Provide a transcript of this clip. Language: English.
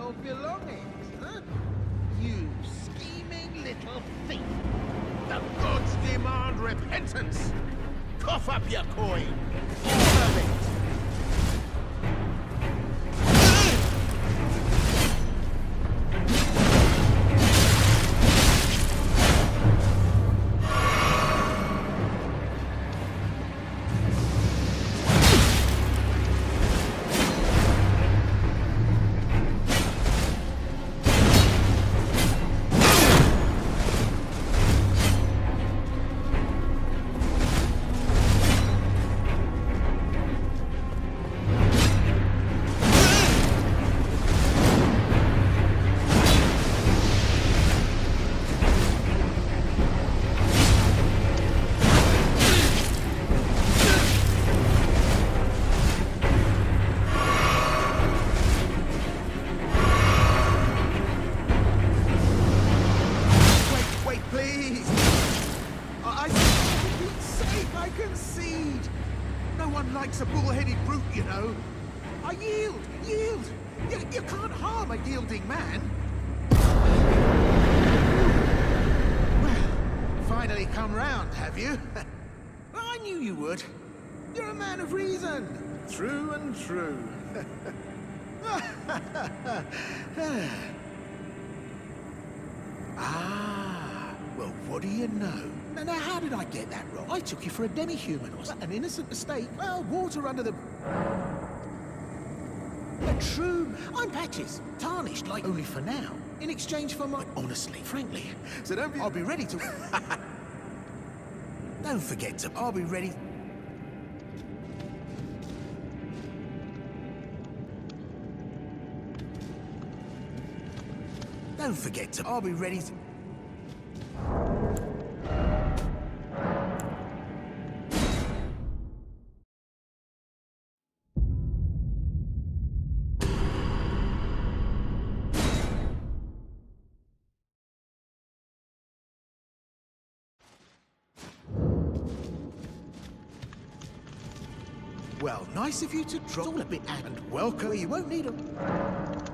your belongings, huh? You scheming little thief! The gods demand repentance! Cough up your coin! All of it! Likes a bull-headed brute, you know. I yield! Yield! You can't harm a yielding man. Well, finally come round, have you? I knew you would. You're a man of reason. True and true. Ah, well, what do you know? Now, how did I get that wrong? I took you for a demi-human or something. An innocent mistake. Well, water under the... But true. I'm patches. Tarnished, like only for now. In exchange for my... Honestly, frankly. So don't be... I'll be ready to... Don't forget to... I'll be ready... Don't forget to... I'll be ready to... Well, nice of you to drop all a bit and welcome. You won't need a...